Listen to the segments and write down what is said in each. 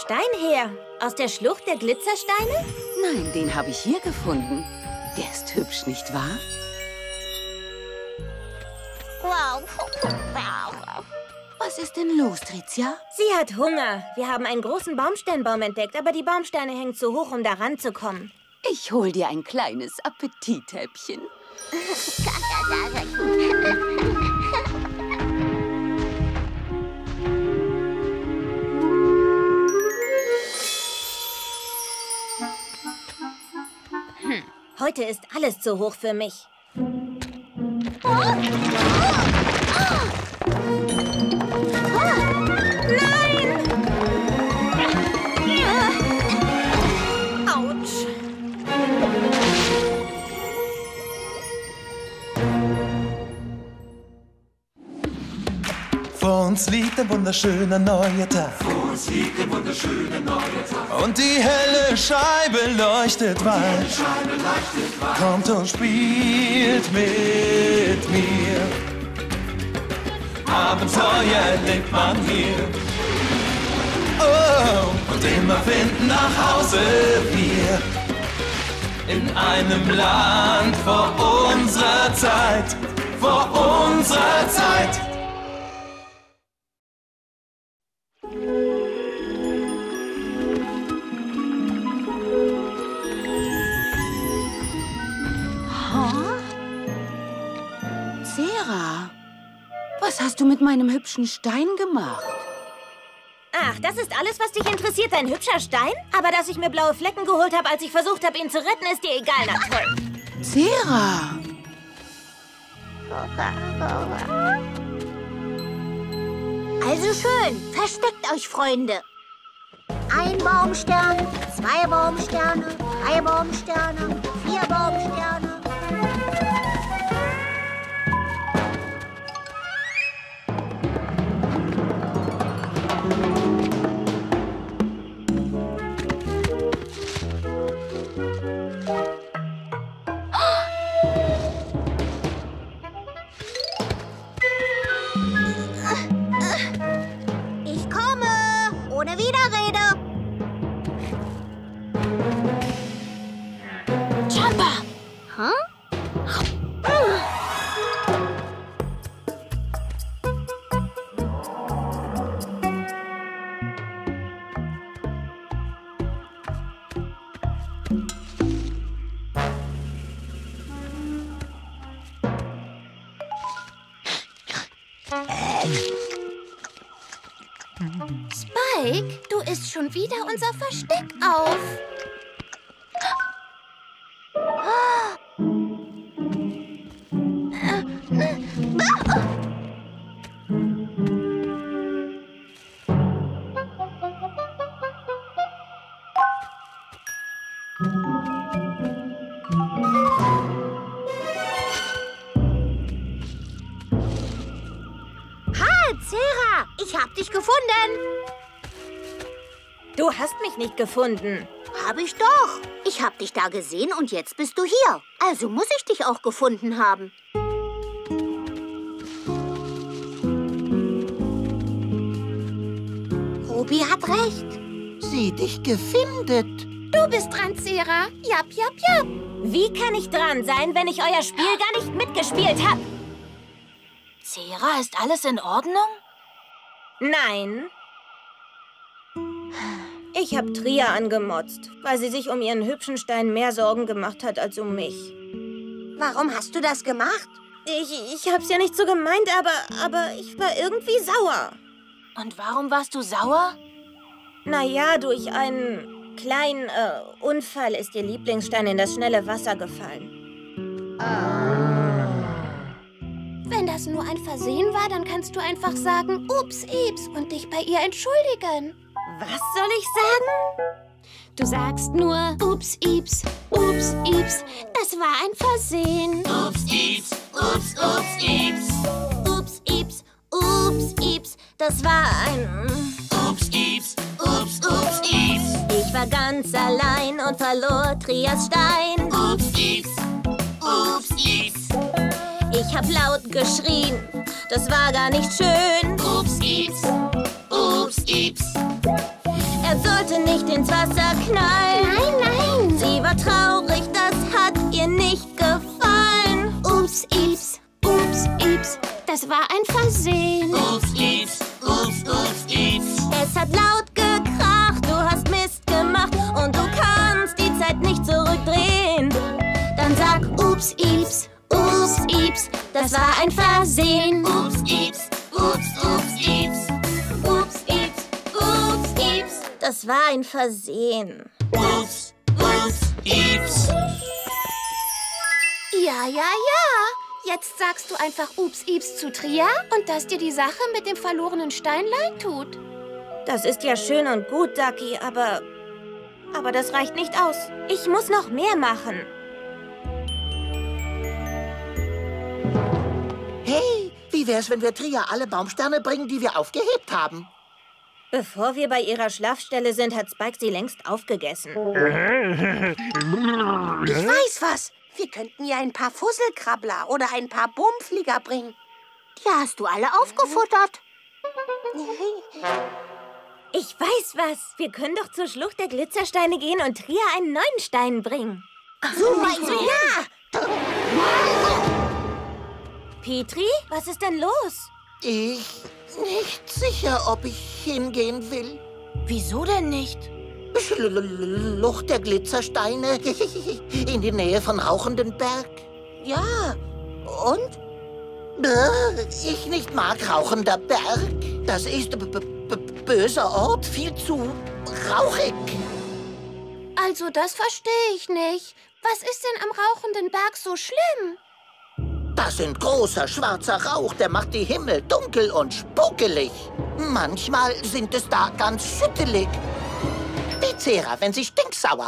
Stein her? Aus der Schlucht der Glitzersteine? Nein, den habe ich hier gefunden. Der ist hübsch, nicht wahr? Was ist denn los, Tricia? Sie hat Hunger. Wir haben einen großen Baumsteinbaum entdeckt, aber die Baumsteine hängen zu hoch, um da ranzukommen. Ich hol dir ein kleines Appetithäppchen. Heute ist alles zu hoch für mich. Nein! Autsch! Vor uns liegt ein wunderschöner neuer Tag. Vor uns liegt ein wunderschöner neuer Tag. Und die helle Scheibe leuchtet weit. Kommt und spielt mit mir. Abenteuer erlebt man hier. Oh, und immer finden nach Hause wir. In einem Land vor unserer Zeit. Vor unserer Zeit. Zera, was hast du mit meinem hübschen Stein gemacht? Ach, das ist alles, was dich interessiert, ein hübscher Stein? Aber dass ich mir blaue Flecken geholt habe, als ich versucht habe, ihn zu retten, ist dir egal, na toll. Zera! Also schön, versteckt euch, Freunde. 1 Baumstern, 2 Baumsterne, 3 Baumsterne, 4 Baumsterne. Ich komme, ohne Widerrede. Jumper! Spike, du isst schon wieder unser Versteck auf. Zera, ich hab dich gefunden. Du hast mich nicht gefunden. Hab ich doch. Ich hab dich da gesehen und jetzt bist du hier. Also muss ich dich auch gefunden haben. Ruby hat recht. Sie dich gefindet. Du bist dran, Zera. Jap, jap, jap. Wie kann ich dran sein, wenn ich euer Spiel gar nicht mitgespielt habe? Zera, ist alles in Ordnung? Nein. Ich habe Tria angemotzt, weil sie sich um ihren hübschen Stein mehr Sorgen gemacht hat als um mich. Warum hast du das gemacht? Ich hab's ja nicht so gemeint, aber ich war irgendwie sauer. Und warum warst du sauer? Naja, durch einen kleinen Unfall ist ihr Lieblingsstein in das schnelle Wasser gefallen. Wenn das nur ein Versehen war, dann kannst du einfach sagen, ups, ips, und dich bei ihr entschuldigen. Was soll ich sagen? Du sagst nur, ups, ips, das war ein Versehen. Ups, ips, ups, ups, ips. Ups, ips, Das war ein... Ups, ips, ups, ups, ips. Ich war ganz allein und verlor Trias Stein. Ups, ips, ups, ips. Ich hab laut geschrien, das war gar nicht schön. Ups, ips, ups, ips. Er soll Wasser knallen. Nein, nein. Sie war traurig, das hat ihr nicht gefallen. Ups, Ips, das war ein Versehen. Ups, Ips, Ips. Es hat laut gekracht, du hast Mist gemacht und du kannst die Zeit nicht zurückdrehen. Dann sag Ups, Ips, das war ein Versehen. Ups, Ips, Ips. Ups, Ips, das war ein Versehen. Ups, Ips. Ja. Jetzt sagst du einfach Ups, Ips zu Tria und dass dir die Sache mit dem verlorenen Stein leid tut. Das ist ja schön und gut, Ducky, aber das reicht nicht aus. Ich muss noch mehr machen. Hey, wie wär's, wenn wir Tria alle Baumsterne bringen, die wir aufgehebt haben? Bevor wir bei ihrer Schlafstelle sind, hat Spike sie längst aufgegessen. Ich weiß was. Wir könnten ihr ein paar Fusselkrabbler oder ein paar Boomflieger bringen. Die hast du alle aufgefuttert. Ich weiß was. Wir können doch zur Schlucht der Glitzersteine gehen und Tria einen neuen Stein bringen. Ja! Petri, was ist denn los? Ich nicht sicher, ob ich hingehen will. Wieso denn nicht? Schlucht der Glitzersteine in die Nähe von Rauchendenberg. Ja, und? Ich nicht mag Rauchender Berg. Das ist böser Ort, viel zu rauchig. Also das verstehe ich nicht. Was ist denn am rauchenden Berg so schlimm? Das ist großer schwarzer Rauch, der macht die Himmel dunkel und spukelig. Manchmal sind es da ganz schüttelig. Wie Zera, wenn sie stinksauer.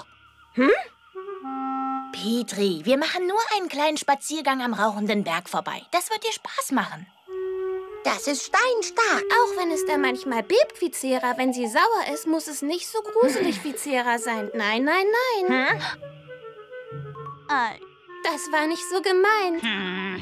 Petri, wir machen nur einen kleinen Spaziergang am rauchenden Berg vorbei. Das wird dir Spaß machen. Das ist steinstark. Auch wenn es da manchmal bebt wie Zera, wenn sie sauer ist, muss es nicht so gruselig wie Zera sein. Nein. Das war nicht so gemeint.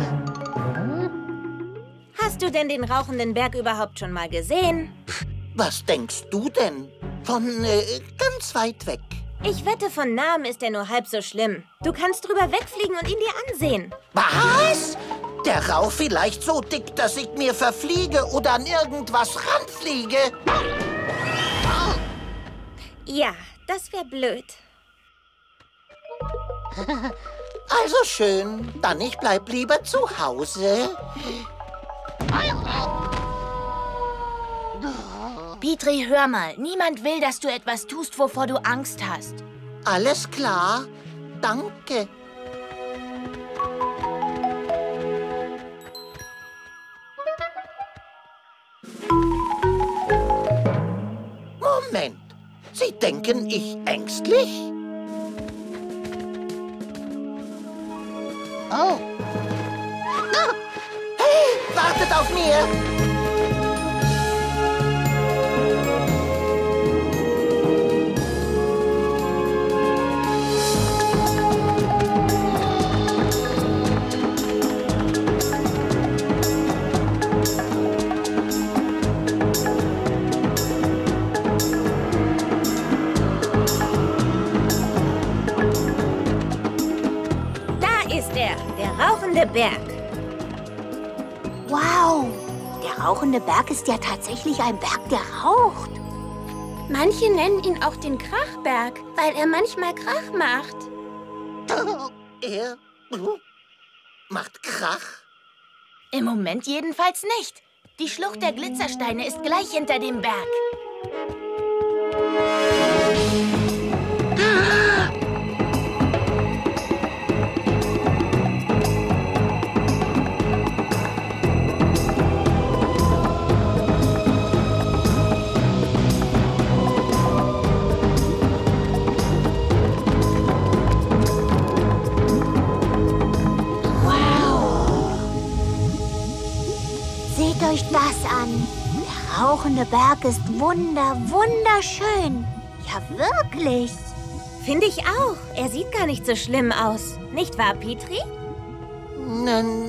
Hast du denn den rauchenden Berg überhaupt schon mal gesehen? Was denkst du denn? Von ganz weit weg. Ich wette, von nahem ist er nur halb so schlimm. Du kannst drüber wegfliegen und ihn dir ansehen. Was? Der Rauch vielleicht so dick, dass ich mir verfliege oder an irgendwas ranfliege? Ja, das wäre blöd. Also schön, dann ich bleib lieber zu Hause. Petri, hör mal. Niemand will, dass du etwas tust, wovor du Angst hast. Alles klar, danke. Moment, Sie denken, ich ängstlich? Oh. Hey, wartet auf mir! Der rauchende Berg. Wow, der rauchende Berg ist ja tatsächlich ein Berg, der raucht. Manche nennen ihn auch den Krachberg, weil er manchmal Krach macht. Er macht Krach? Im Moment jedenfalls nicht. Die Schlucht der Glitzersteine ist gleich hinter dem Berg. Seht euch das an. Der rauchende Berg ist wunderschön. Ja, wirklich. Finde ich auch. Er sieht gar nicht so schlimm aus. Nicht wahr, Petri?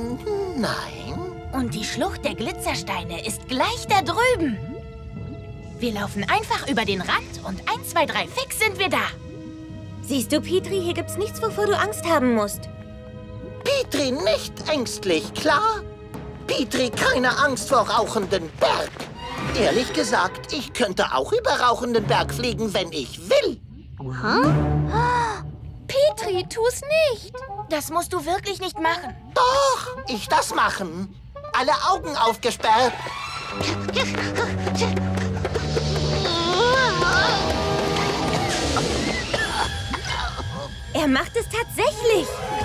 Nein. Und die Schlucht der Glitzersteine ist gleich da drüben. Wir laufen einfach über den Rand und 1, 2, 3, fix sind wir da. Siehst du, Petri, hier gibt's nichts, wovor du Angst haben musst. Petri nicht ängstlich, klar? Petri keine Angst vor rauchenden Berg. Ehrlich gesagt, ich könnte auch über rauchenden Berg fliegen, wenn ich will. Petri, tu's nicht. Das musst du wirklich nicht machen. Doch, ich das machen. Alle Augen aufgesperrt. Er macht es tatsächlich.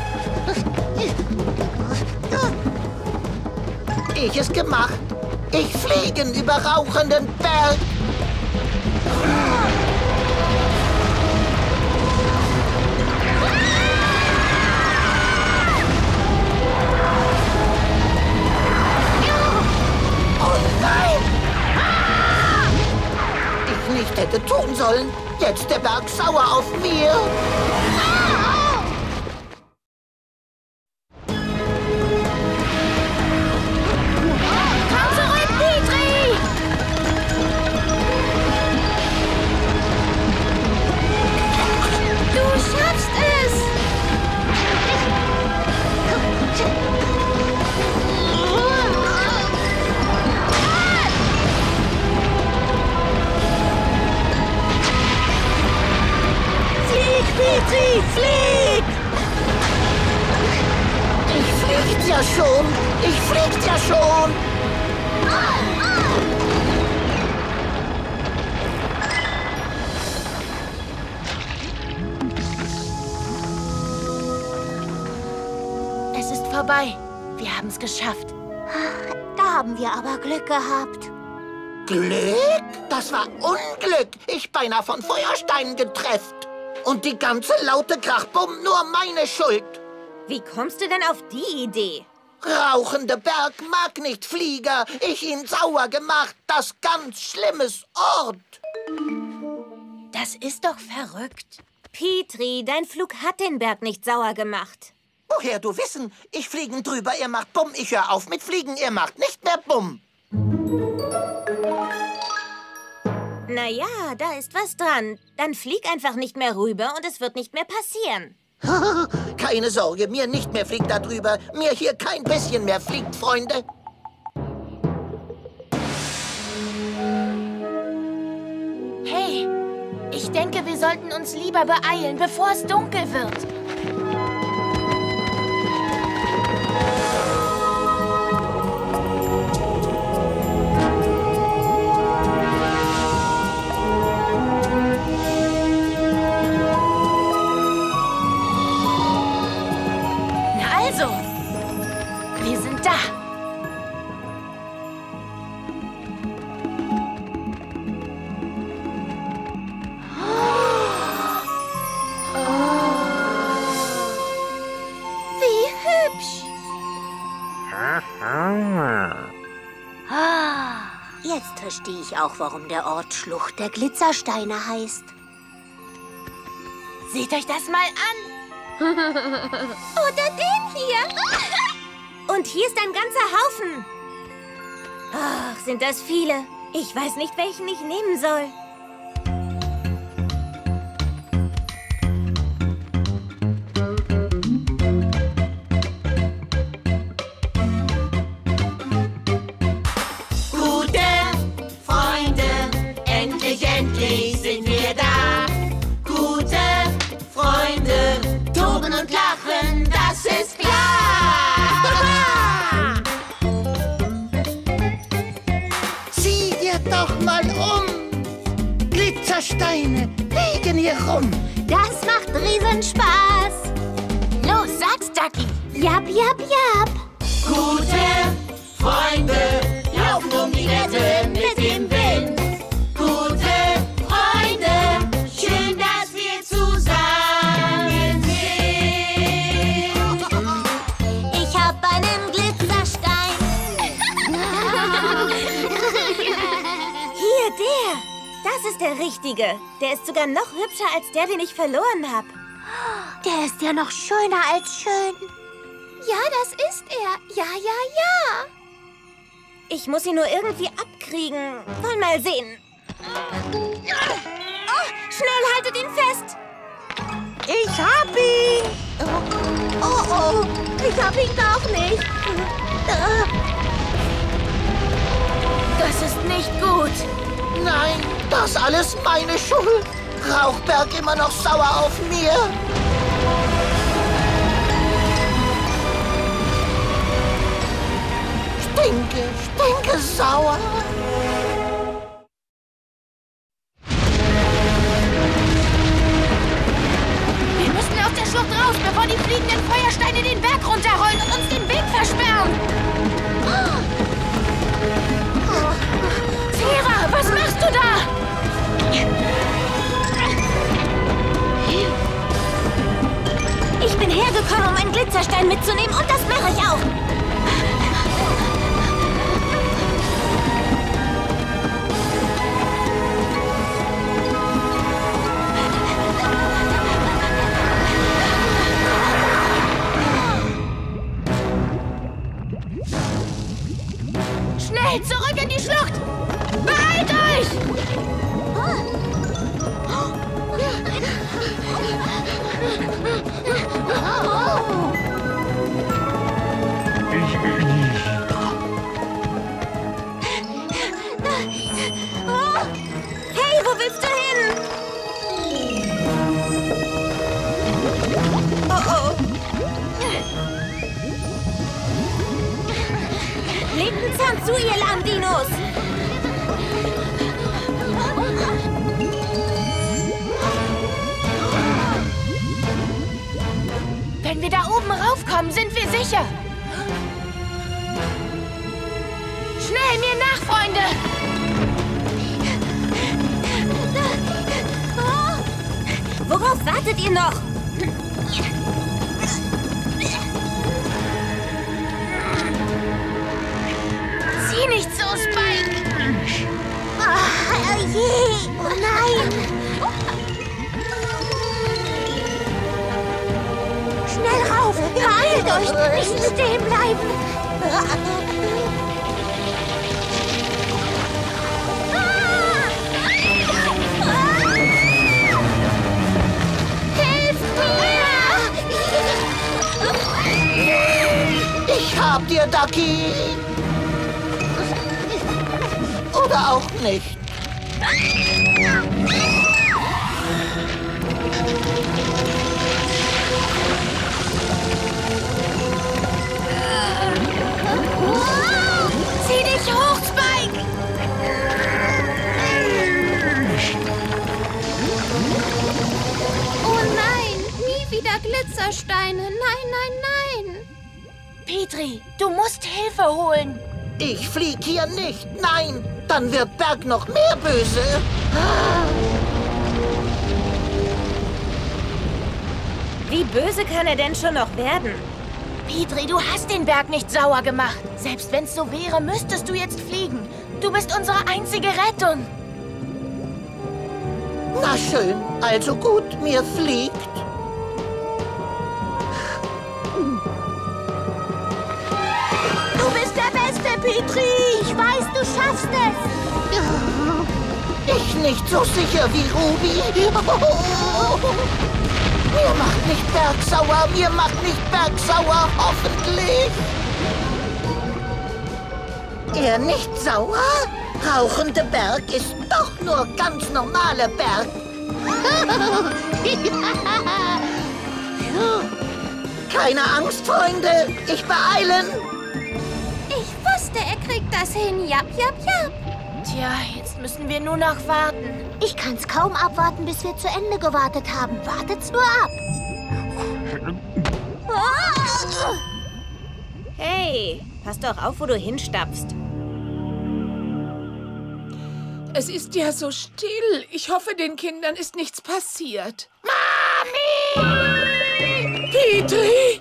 Ich es gemacht. Ich fliegen über rauchenden Berg. Oh nein! Ich nicht hätte tun sollen. Jetzt der Berg sauer auf mir. Flieg! Ich fliegt ja schon! Ich fliegt ja schon! Es ist vorbei. Wir haben es geschafft. Da haben wir aber Glück gehabt. Glück? Das war Unglück. Ich beinahe von Feuersteinen getrefft. Und die ganze laute Krachbumm nur meine Schuld. Wie kommst du denn auf die Idee? Rauchende Berg mag nicht Flieger. Ich ihn sauer gemacht. Das ganz schlimmes Ort. Das ist doch verrückt. Petri, dein Flug hat den Berg nicht sauer gemacht. Woher du wissen? Ich fliegen drüber, ihr macht Bumm. Ich hör auf mit Fliegen, ihr macht nicht mehr Bumm. Naja, da ist was dran. Dann flieg einfach nicht mehr rüber und es wird nicht mehr passieren. Keine Sorge, mir nicht mehr fliegt da drüber. Mir hier kein bisschen mehr fliegt, Freunde. Hey, ich denke, wir sollten uns lieber beeilen, bevor es dunkel wird. Wir sind da. Wie hübsch. Jetzt verstehe ich auch, warum der Ort Schlucht der Glitzersteine heißt. Seht euch das mal an. Oder den hier. Und hier ist ein ganzer Haufen. Ach, sind das viele. Ich weiß nicht, welchen ich nehmen soll. Gute Freunde, endlich sind wir da. Gute Freunde, toben und lachen, das ist klar. Doch mal um! Glitzersteine liegen hier rum. Das macht Riesenspaß. Los, sag's, Ducky. Jap, jap, jap. Gute Freunde laufen um die Wette mit dem Wind. Gute Freunde, schön, dass wir zusammen sind. Ich hab einen Glitzerstein. Hier, der. Das ist der Richtige. Der ist sogar noch hübscher als der, den ich verloren habe. Der ist ja noch schöner als schön. Ja, das ist er. Ja, ja, ja. Ich muss ihn nur irgendwie abkriegen. Wollen mal sehen. Oh, schnell, haltet ihn fest! Ich hab ihn! Oh, ich hab ihn doch nicht. Das ist nicht gut. Nein, das alles meine Schuld. Rauchberg immer noch sauer auf mir. Stinke sauer. Wir müssen aus der Schlucht raus, bevor die fliegenden Feuersteine den Berg runterrollen und uns den Weg versperren. Zera, was machst du da? Ich bin hergekommen, um einen Glitzerstein mitzunehmen und das mache ich auch. Schnell, zurück in die Schlucht! Beeilt euch! Hey, wo willst du hin? Oh. Legt einen Zahn zu, ihr Lahmdinos! Wenn wir da oben raufkommen, sind wir sicher. Schnell, mir nach, Freunde! Worauf wartet ihr noch? Sieh nicht so, Spike! Oh je! Oh nein! Schnell rauf! Beeilt euch! Nicht stehen bleiben! Ich hab dir, Ducky. Oder auch nicht. Zieh dich hoch, Spike! Oh nein! Nie wieder Glitzersteine! Nein, nein, nein! Petri, du musst Hilfe holen. Ich flieg hier nicht. Nein, dann wird Berg noch mehr böse. Wie böse kann er denn schon noch werden? Petri, du hast den Berg nicht sauer gemacht. Selbst wenn es so wäre, müsstest du jetzt fliegen. Du bist unsere einzige Rettung. Na schön, also gut, mir fliegt. Du bist der Beste, Petri. Ich weiß, du schaffst es. Ich nicht so sicher wie Ruby. Mir macht nicht Berg sauer, mir macht nicht Berg sauer, hoffentlich. Er nicht sauer? Rauchende Berg ist doch nur ganz normale Berg. Keine Angst, Freunde, ich beeilen. Ich wusste, er kriegt das hin. Jap, jap, jap. Tja, jetzt müssen wir nur noch warten. Ich kann's kaum abwarten, bis wir zu Ende gewartet haben. Wartet's nur ab. Hey, pass doch auf, wo du hinstapfst. Es ist ja so still. Ich hoffe, den Kindern ist nichts passiert. Mami! Petri!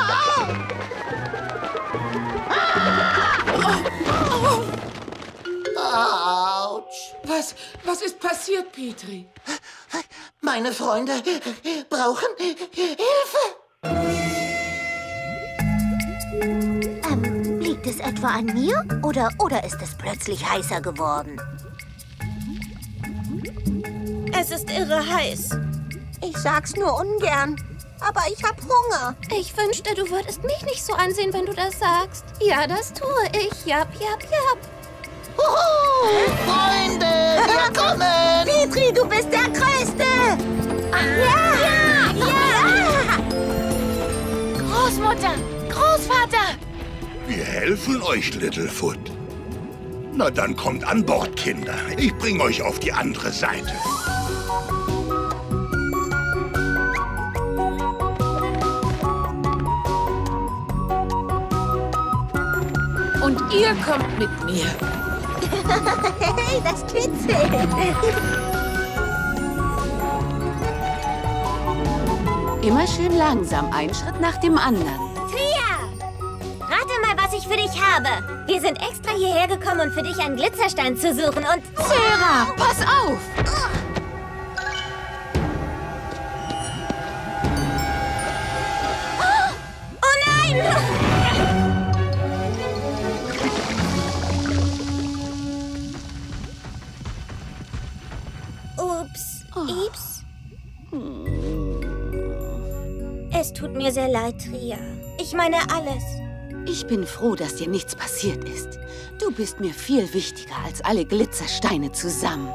Autsch. Was ist passiert, Petri? Meine Freunde brauchen Hilfe. Liegt es etwa an mir? Oder ist es plötzlich heißer geworden? Es ist irre heiß. Ich sag's nur ungern, aber ich hab Hunger. Ich wünschte, du würdest mich nicht so ansehen, wenn du das sagst. Ja, das tue ich. Jap, jap, jap. Huhu, Freunde, wir kommen! Petri, du bist der Größte! Ja! Großmutter! Großvater! Wir helfen euch, Littlefoot. Na dann kommt an Bord, Kinder. Ich bringe euch auf die andere Seite. Und ihr kommt mit mir. Hey, das kitzelt. Immer schön langsam, ein Schritt nach dem anderen. Tria! Rate mal, was ich für dich habe. Wir sind extra hierher gekommen, um für dich einen Glitzerstein zu suchen und... Sarah, pass auf! Oh nein! Ups, Ips. Es tut mir sehr leid, Tria. Ich meine alles. Ich bin froh, dass dir nichts passiert ist. Du bist mir viel wichtiger als alle Glitzersteine zusammen.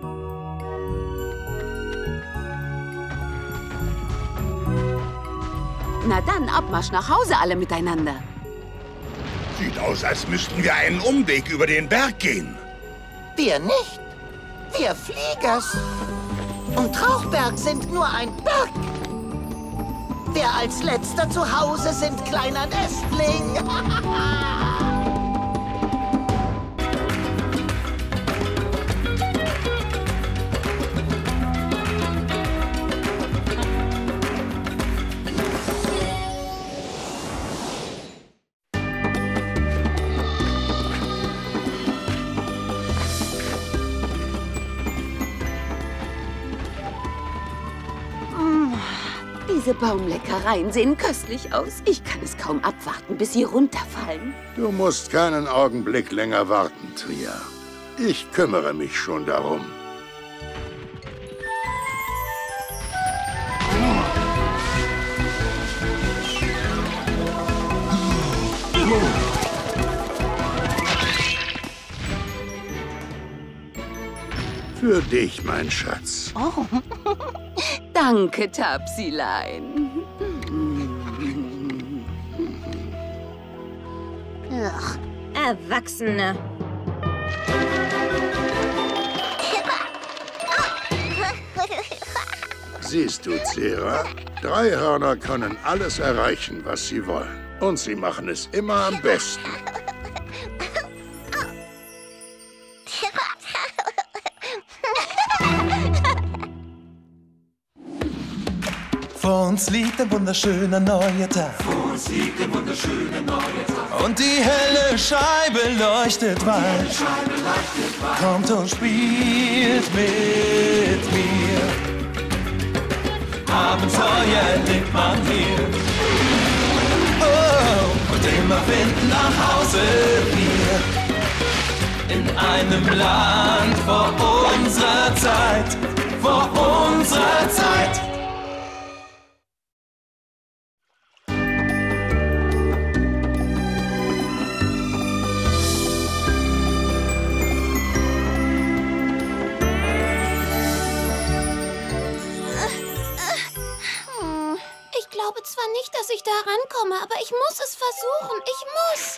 Na dann, Abmarsch nach Hause alle miteinander. Sieht aus, als müssten wir einen Umweg über den Berg gehen. Wir nicht. Wir Fliegers. Und Rauchberg sind nur ein Berg. Wer als Letzter zu Hause sind, kleiner Nestling. Diese Baumleckereien sehen köstlich aus. Ich kann es kaum abwarten, bis sie runterfallen. Du musst keinen Augenblick länger warten, Tria. Ich kümmere mich schon darum. Für dich, mein Schatz. Oh, danke, Tapsilein. Ach, Erwachsene. Siehst du, Zera? 3 Hörner können alles erreichen, was sie wollen. Und sie machen es immer am besten. Vor uns liegt ein wunderschöner neuer Tag. Vor uns liegt ein wunderschöner neuer Tag. Und die helle Scheibe leuchtet weit. Kommt und spielt mit mir. Abenteuer erlebt man hier. Oh, und immer finden nach Hause wir. In einem Land vor unserer Zeit. Vor unserer Zeit. Ich glaube zwar nicht, dass ich da rankomme, aber ich muss es versuchen. Ich muss.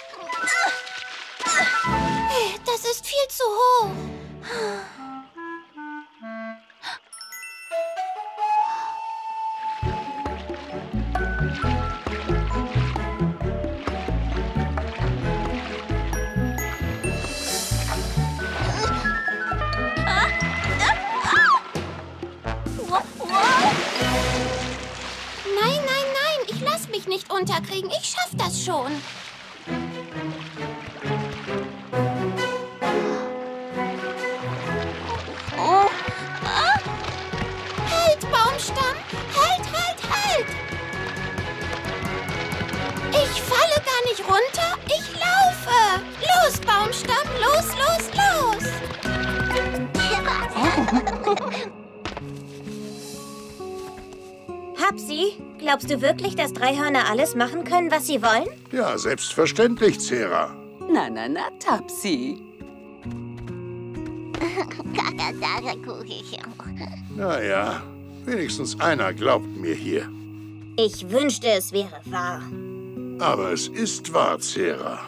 Das ist viel zu hoch. Nein, nein, nein, ich lass mich nicht unterkriegen. Ich schaff das schon. Halt, Baumstamm! Halt, halt, halt! Ich falle gar nicht runter, ich laufe! Los, Baumstamm, los, los, los! Tapsi, glaubst du wirklich, dass Dreihörner alles machen können, was sie wollen? Ja, selbstverständlich, Zera. Na, Tapsi. Naja, wenigstens einer glaubt mir hier. Ich wünschte, es wäre wahr. Aber es ist wahr, Zera.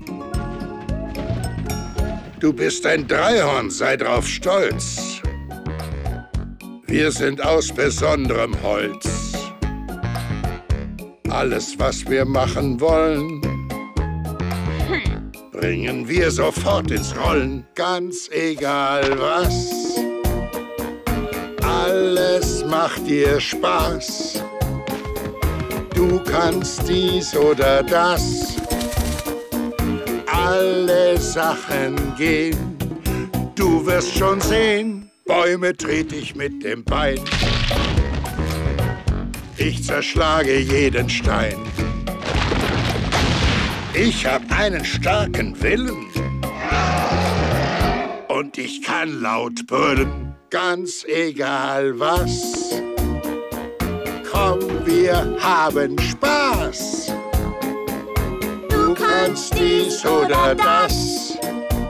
Du bist ein Dreihorn, sei drauf stolz. Wir sind aus besonderem Holz. Alles, was wir machen wollen, bringen wir sofort ins Rollen. Ganz egal was. Alles macht dir Spaß. Du kannst dies oder das. Alle Sachen gehen. Du wirst schon sehen. Bäume trete ich mit dem Bein. Ich zerschlage jeden Stein. Ich hab einen starken Willen. Und ich kann laut brüllen. Ganz egal was. Komm, wir haben Spaß. Du kannst dies oder das.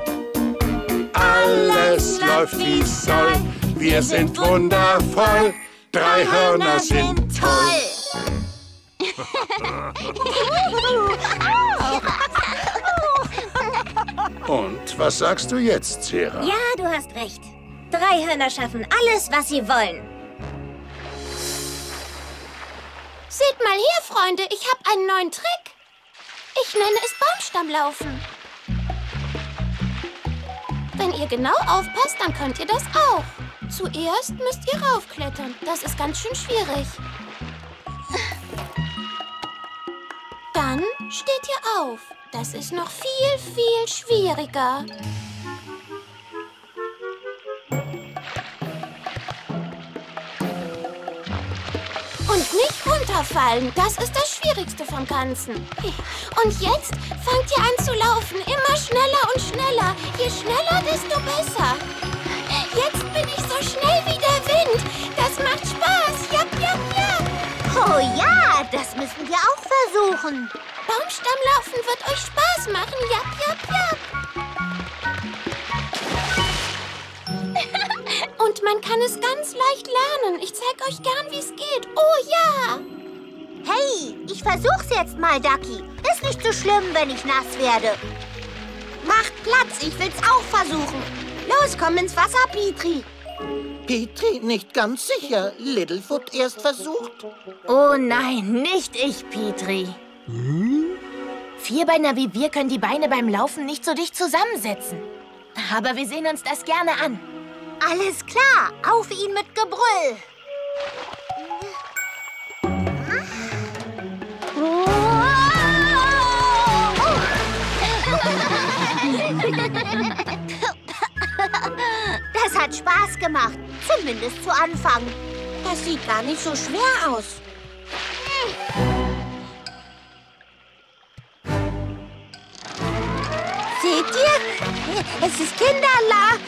Alles läuft wie es soll. Wir sind wundervoll. Dreihörner sind toll. Und was sagst du jetzt, Zera? Ja, du hast recht. Dreihörner schaffen alles, was sie wollen. Seht mal hier, Freunde, ich habe einen neuen Trick. Ich nenne es Baumstammlaufen. Wenn ihr genau aufpasst, dann könnt ihr das auch. Zuerst müsst ihr raufklettern. Das ist ganz schön schwierig. Dann steht ihr auf. Das ist noch viel, viel schwieriger. Und nicht runterfallen, das ist das Schwierigste vom Ganzen. Und jetzt fangt ihr an zu laufen, immer schneller und schneller. Je schneller, desto besser. Jetzt bin ich so schnell wie der Wind. Das macht Spaß. Japp, japp, japp. Oh ja, das müssen wir auch versuchen. Baumstammlaufen wird euch Spaß machen. Japp, japp, japp. Und man kann es ganz leicht lernen. Ich zeige euch gern, wie es geht. Oh ja! Hey, ich versuch's jetzt mal, Ducky. Ist nicht so schlimm, wenn ich nass werde. Macht Platz, ich will's auch versuchen. Los, komm ins Wasser, Petrie. Petrie, nicht ganz sicher. Littlefoot erst versucht. Oh nein, nicht ich, Petrie. Vierbeiner wie wir können die Beine beim Laufen nicht so dicht zusammensetzen. Aber wir sehen uns das gerne an. Alles klar, auf ihn mit Gebrüll. Das hat Spaß gemacht, zumindest zu Anfang. Das sieht gar nicht so schwer aus. Seht ihr? Es ist Kinderla.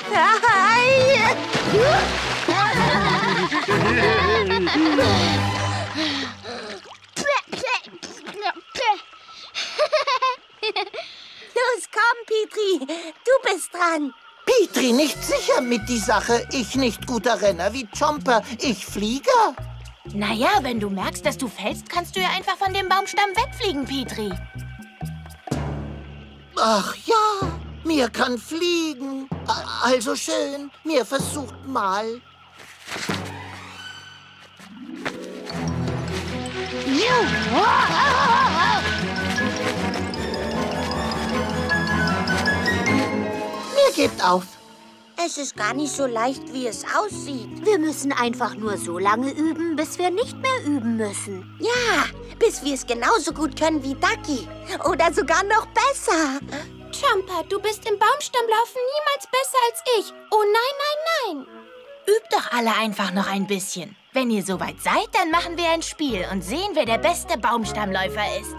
Los, komm, Petrie. Du bist dran. Petrie, nicht sicher mit die Sache. Ich nicht guter Renner wie Chomper. Ich Flieger. Naja, wenn du merkst, dass du fällst, kannst du ja einfach von dem Baumstamm wegfliegen, Petrie. Ach ja, mir kann fliegen. Also schön, mir versucht mal. Mir gebt auf. Es ist gar nicht so leicht, wie es aussieht. Wir müssen einfach nur so lange üben, bis wir nicht mehr üben müssen. Ja, bis wir es genauso gut können wie Ducky. Oder sogar noch besser. Chomper, du bist im Baumstammlaufen niemals besser als ich. Oh nein, nein, nein. Übt doch alle einfach noch ein bisschen. Wenn ihr soweit seid, dann machen wir ein Spiel und sehen, wer der beste Baumstammläufer ist.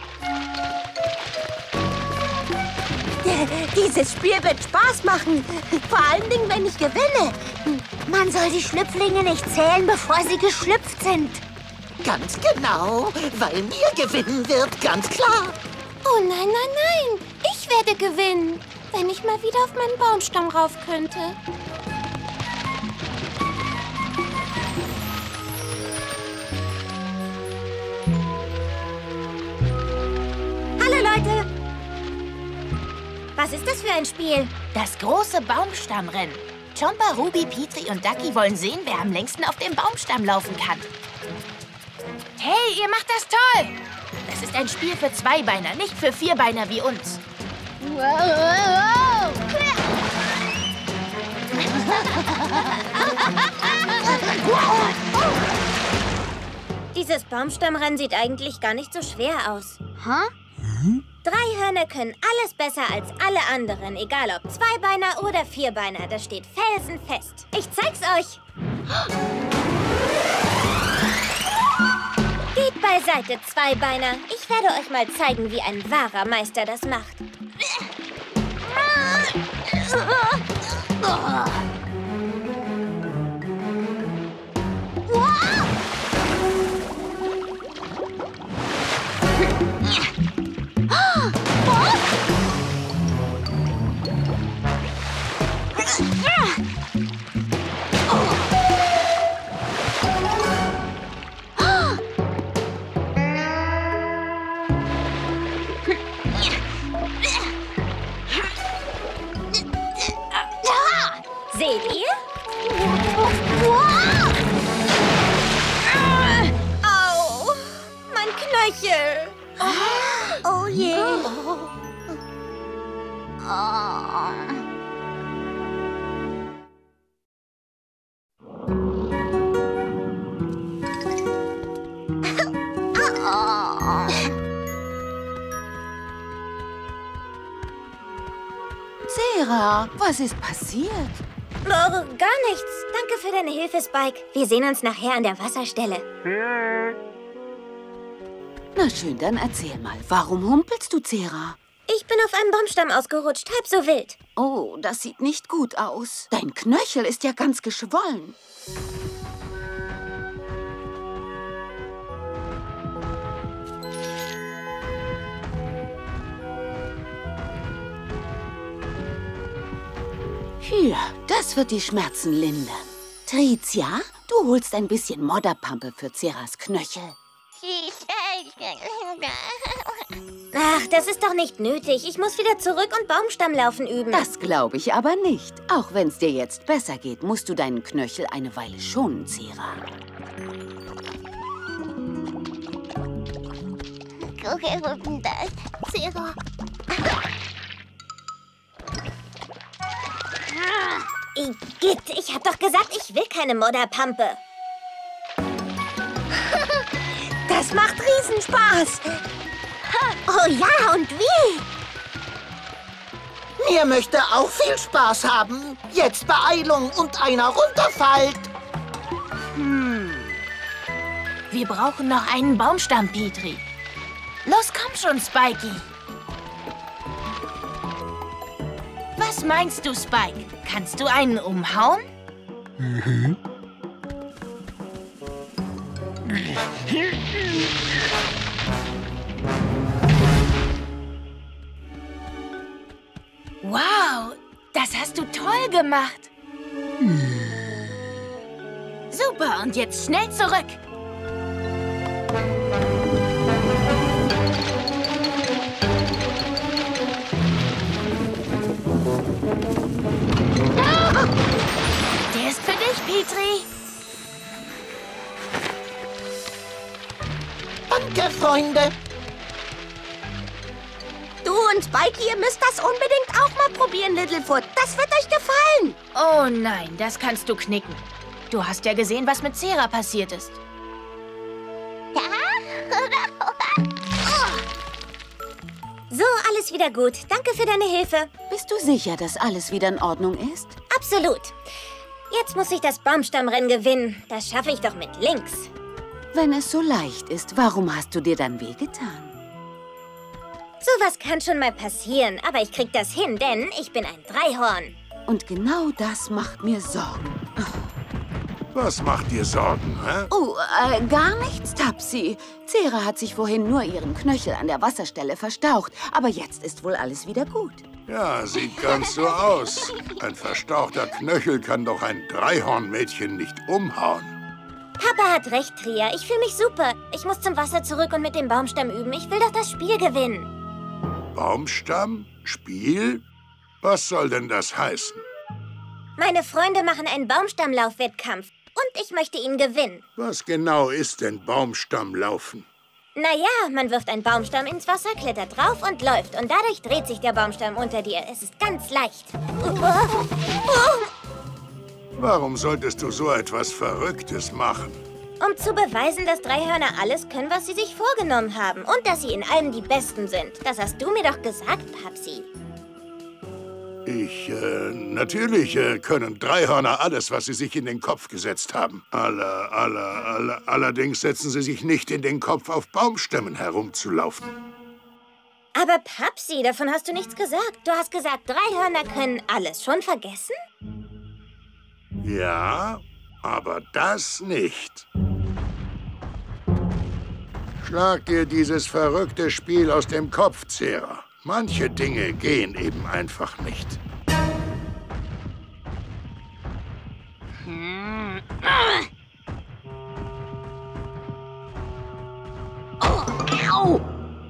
Dieses Spiel wird Spaß machen. Vor allen Dingen, wenn ich gewinne. Man soll die Schlüpflinge nicht zählen, bevor sie geschlüpft sind. Ganz genau, weil mir gewinnen wird, ganz klar. Oh nein, nein, nein. Ich werde gewinnen, wenn ich mal wieder auf meinen Baumstamm rauf könnte. Hallo, Leute. Was ist das für ein Spiel? Das große Baumstammrennen. Chomper, Ruby, Petrie und Ducky wollen sehen, wer am längsten auf dem Baumstamm laufen kann. Hey, ihr macht das toll! Das ist ein Spiel für Zweibeiner, nicht für Vierbeiner wie uns. Dieses Baumstammrennen sieht eigentlich gar nicht so schwer aus. Hä? 3 Hörner können alles besser als alle anderen, egal ob Zweibeiner oder Vierbeiner. Das steht felsenfest. Ich zeig's euch. Geht beiseite, Zweibeiner. Ich werde euch mal zeigen, wie ein wahrer Meister das macht. Seht ihr? Au, mein Knöchel. Oh je. Zera, was ist passiert? Oh, gar nichts. Danke für deine Hilfe, Spike. Wir sehen uns nachher an der Wasserstelle. Na schön, dann erzähl mal. Warum humpelst du, Zera? Ich bin auf einem Baumstamm ausgerutscht, halb so wild. Oh, das sieht nicht gut aus. Dein Knöchel ist ja ganz geschwollen. Hier, das wird die Schmerzen lindern. Tricia, du holst ein bisschen Modderpampe für Zeras Knöchel. Ach, das ist doch nicht nötig. Ich muss wieder zurück und Baumstammlaufen üben. Das glaube ich aber nicht. Auch wenn es dir jetzt besser geht, musst du deinen Knöchel eine Weile schonen, Zera. Zera. Igitt, ich hab doch gesagt, ich will keine Modderpampe. Das macht Riesenspaß. Oh ja, und wie? Mir möchte auch viel Spaß haben. Jetzt Beeilung und einer runterfällt. Wir brauchen noch einen Baumstamm, Petrie. Los, komm schon, Spikey. Was meinst du, Spike? Kannst du einen umhauen? Wow, das hast du toll gemacht. Super, und jetzt schnell zurück. Der ist für dich, Petrie. Danke, Freunde. Du und Spike, ihr müsst das unbedingt auch mal probieren, Littlefoot. Das wird euch gefallen. Oh nein, das kannst du knicken. Du hast ja gesehen, was mit Zera passiert ist. So, alles wieder gut. Danke für deine Hilfe. Bist du sicher, dass alles wieder in Ordnung ist? Absolut. Jetzt muss ich das Baumstammrennen gewinnen. Das schaffe ich doch mit links. Wenn es so leicht ist, warum hast du dir dann wehgetan? Sowas kann schon mal passieren, aber ich krieg das hin, denn ich bin ein Dreihorn. Und genau das macht mir Sorgen. Was macht dir Sorgen, hä? Oh, gar nichts, Tapsi. Zera hat sich vorhin nur ihren Knöchel an der Wasserstelle verstaucht. Aber jetzt ist wohl alles wieder gut. Ja, sieht ganz so aus. Ein verstauchter Knöchel kann doch ein Dreihornmädchen nicht umhauen. Papa hat recht, Tria. Ich fühle mich super. Ich muss zum Wasser zurück und mit dem Baumstamm üben. Ich will doch das Spiel gewinnen. Baumstamm? Spiel? Was soll denn das heißen? Meine Freunde machen einen Baumstammlauf-Wettkampf. Und ich möchte ihn gewinnen. Was genau ist denn Baumstammlaufen? Naja, man wirft einen Baumstamm ins Wasser, klettert drauf und läuft. Und dadurch dreht sich der Baumstamm unter dir. Es ist ganz leicht. Warum solltest du so etwas Verrücktes machen? Um zu beweisen, dass Dreihörner alles können, was sie sich vorgenommen haben. Und dass sie in allem die Besten sind. Das hast du mir doch gesagt, Papsi. Natürlich können Dreihörner alles, was sie sich in den Kopf gesetzt haben. Allerdings setzen sie sich nicht in den Kopf, auf Baumstämmen herumzulaufen. Aber Papsi, davon hast du nichts gesagt. Du hast gesagt, Dreihörner können alles. Schon vergessen? Ja, aber das nicht. Schlag dir dieses verrückte Spiel aus dem Kopf, Zera. Manche Dinge gehen eben einfach nicht. Oh, au!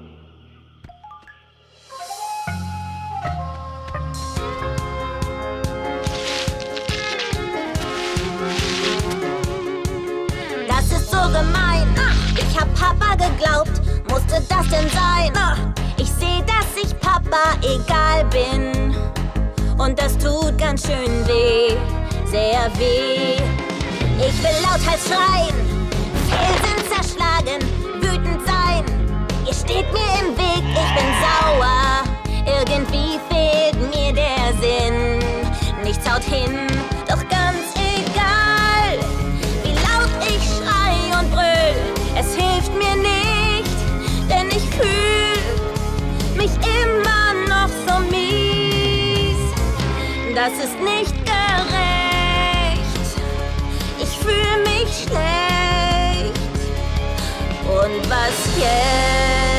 Das ist so gemein. Ich hab Papa geglaubt. Musste das denn sein? Ich sehe, dass ich Papa egal bin. Und das tut ganz schön weh, sehr weh. Ich will lauthals schreien, Felsen zerschlagen, wütend sein. Ihr steht mir im Weg, ich bin sauer. Irgendwie fehlt mir der Sinn. Nichts haut hin, doch ganz egal, wie laut ich schrei und brüll. Es hilft mir nicht, denn ich fühl mich immer noch so mies. Das ist nicht gerecht. Ich fühl mich schlecht. Und was jetzt?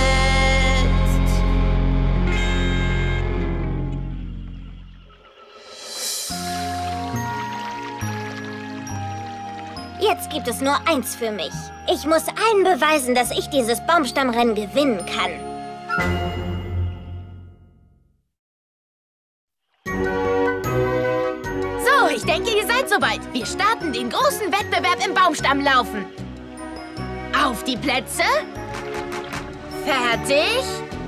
Jetzt gibt es nur eins für mich. Ich muss allen beweisen, dass ich dieses Baumstammrennen gewinnen kann. So, ich denke, ihr seid soweit. Wir starten den großen Wettbewerb im Baumstammlaufen. Auf die Plätze. Fertig.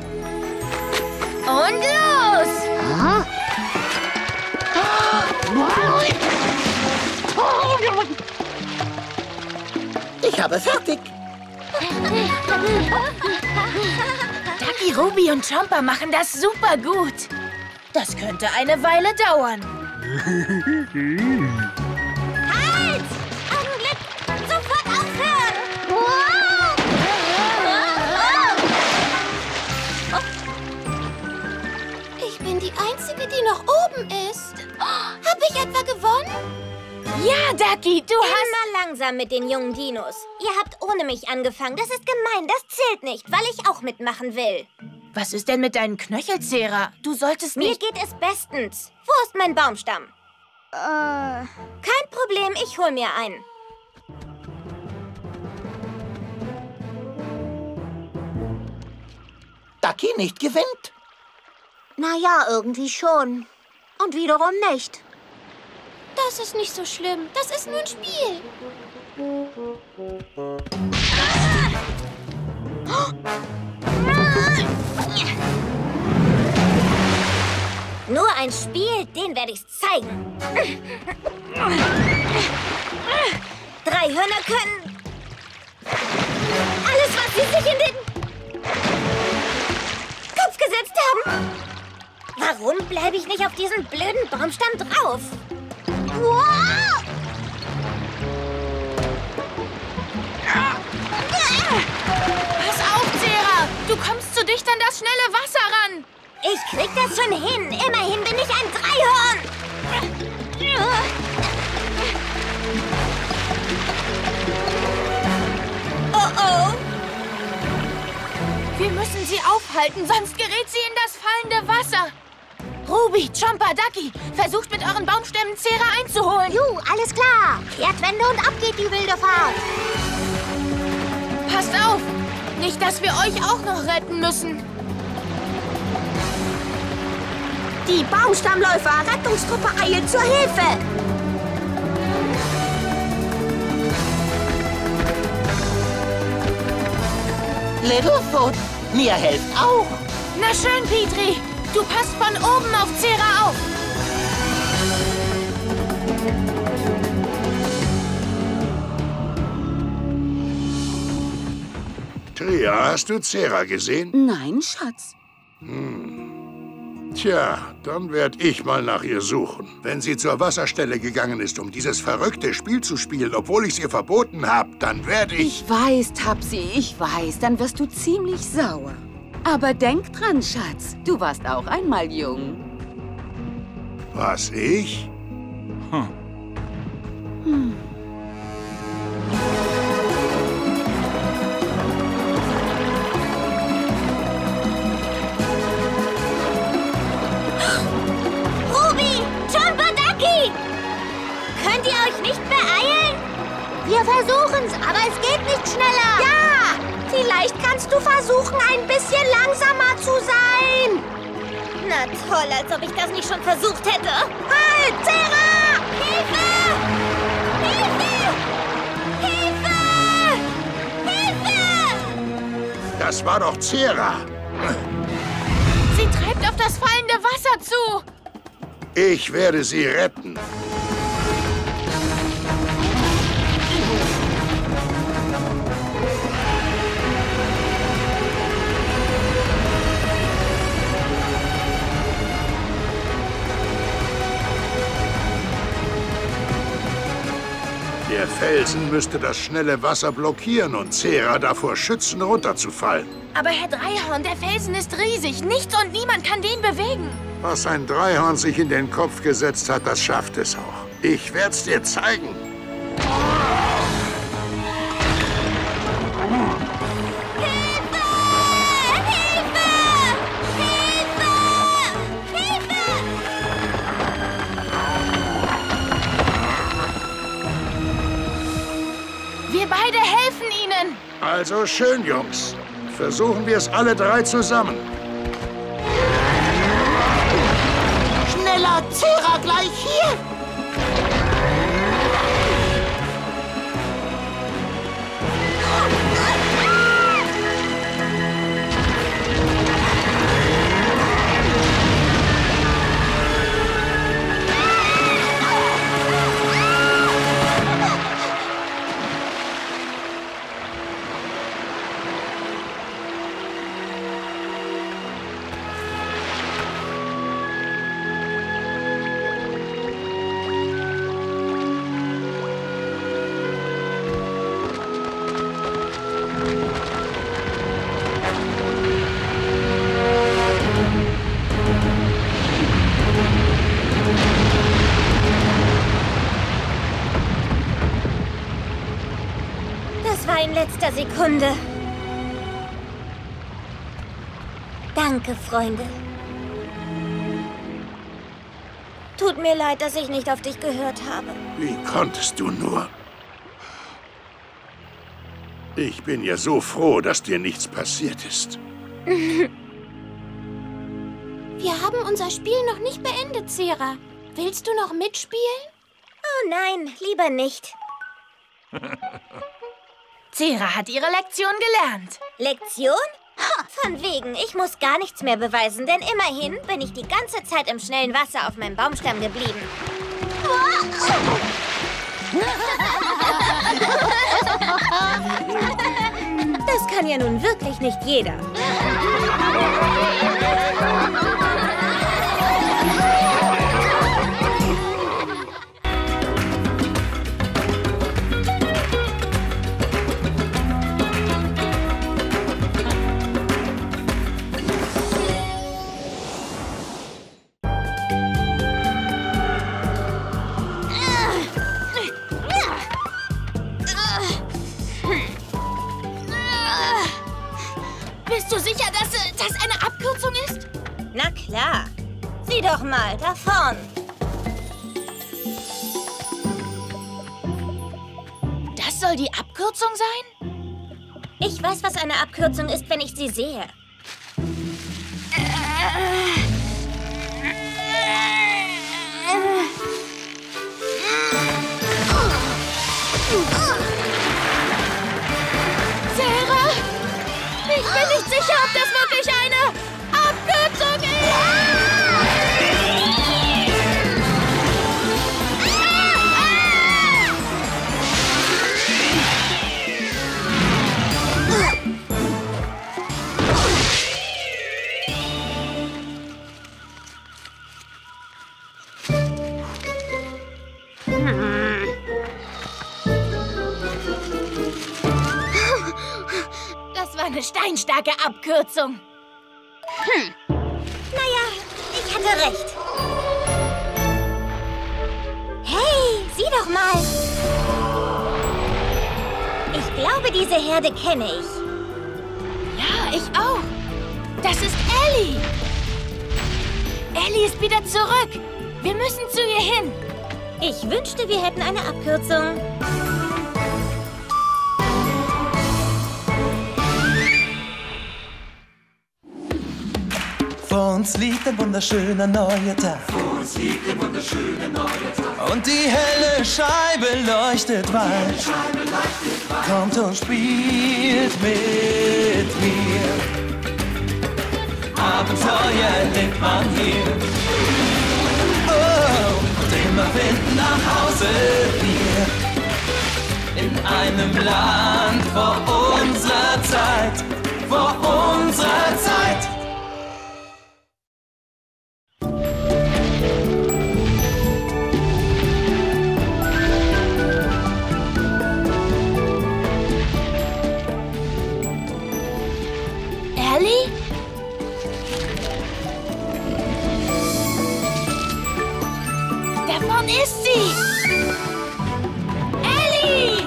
Und los! Ich habe fertig. Ducky, Ruby und Chomper machen das super gut. Das könnte eine Weile dauern. Halt! Augenblick! Sofort aufhören! Ich bin die Einzige, die noch oben ist. Hab ich etwa gewonnen? Ja, Ducky, du hast... Immer langsam mit den jungen Dinos. Ihr habt ohne mich angefangen. Das ist gemein, das zählt nicht, weil ich auch mitmachen will. Was ist denn mit deinen Knöcheln, Zera? Du solltest Mir nicht... geht es bestens. Wo ist mein Baumstamm? Kein Problem, ich hol mir einen. Ducky nicht gewinnt. Naja, irgendwie schon. Und wiederum nicht. Das ist nicht so schlimm. Das ist nur ein Spiel. Nur ein Spiel, den werde ich's zeigen. Dreihörner können alles, was sie sich in den Kopf gesetzt haben. Warum bleibe ich nicht auf diesen blöden Baumstamm drauf? Wow! Pass auf, Zera! Du kommst zu dicht an das schnelle Wasser ran. Ich krieg das schon hin. Immerhin bin ich ein Dreihorn. oh. Wir müssen sie aufhalten, sonst gerät sie in das fallende Wasser. Ruby, Chomper, Ducky, versucht mit euren Baumstämmen Zera einzuholen. Juhu, alles klar. Kehrtwende und ab geht die wilde Fahrt. Passt auf, nicht, dass wir euch auch noch retten müssen. Die Baumstammläufer-Rettungstruppe eilt zur Hilfe. Littlefoot, mir helft auch. Na schön, Petrie. Du passt von oben auf Zera auf. Tria, hast du Zera gesehen? Nein, Schatz. Tja, dann werd ich mal nach ihr suchen. Wenn sie zur Wasserstelle gegangen ist, um dieses verrückte Spiel zu spielen, obwohl ich es ihr verboten habe, dann werde ich... Ich weiß, Topsy, ich weiß. Dann wirst du ziemlich sauer. Aber denk dran, Schatz. Du warst auch einmal jung. Was, ich? Ruby, Chomper, Ducky! Könnt ihr euch nicht beeilen? Wir versuchen's, aber es geht nicht schneller. Ja, vielleicht kannst du versuchen, ein bisschen langsamer zu sein. Na toll, als ob ich das nicht schon versucht hätte. Halt, Zera! Hilfe! Hilfe! Hilfe! Hilfe! Das war doch Zera. Sie treibt auf das fallende Wasser zu. Ich werde sie retten. Der Felsen müsste das schnelle Wasser blockieren und Zera davor schützen, runterzufallen. Aber Herr Dreihorn, der Felsen ist riesig. Nichts und niemand kann den bewegen. Was ein Dreihorn sich in den Kopf gesetzt hat, das schafft es auch. Ich werd's dir zeigen. Wir beide helfen Ihnen. Also schön, Jungs. Versuchen wir es alle drei zusammen. Schneller, Zera, gleich hier. Das war in letzter Sekunde. Danke, Freunde. Tut mir leid, dass ich nicht auf dich gehört habe. Wie konntest du nur? Ich bin ja so froh, dass dir nichts passiert ist. Wir haben unser Spiel noch nicht beendet, Zera. Willst du noch mitspielen? Oh nein, lieber nicht. Zera hat ihre Lektion gelernt. Lektion? Von wegen, ich muss gar nichts mehr beweisen, denn immerhin bin ich die ganze Zeit im schnellen Wasser auf meinem Baumstamm geblieben. Das kann ja nun wirklich nicht jeder. das eine Abkürzung ist? Na klar. Sieh doch mal, da vorn. Das soll die Abkürzung sein? Ich weiß, was eine Abkürzung ist, wenn ich sie sehe. Sarah? Ich bin nicht sicher, ob das wirklich eine Abkürzung ist. Das war eine steinstarke Abkürzung. Naja, ich hatte recht. Hey, sieh doch mal. Ich glaube, diese Herde kenne ich. Ja, ich auch. Das ist Ellie. Ellie ist wieder zurück. Wir müssen zu ihr hin. Ich wünschte, wir hätten eine Abkürzung. Vor uns liegt ein wunderschöner neuer Tag. Vor uns liegt ein wunderschöner neuer Tag. Und die helle Scheibe leuchtet weit. Kommt und spielt mit mir. Abenteuer lebt man hier. Oh, und immer finden nach Hause wir. In einem Land vor unserer Zeit. Vor unserer Zeit. Ellie? Da vorne ist sie! Ellie!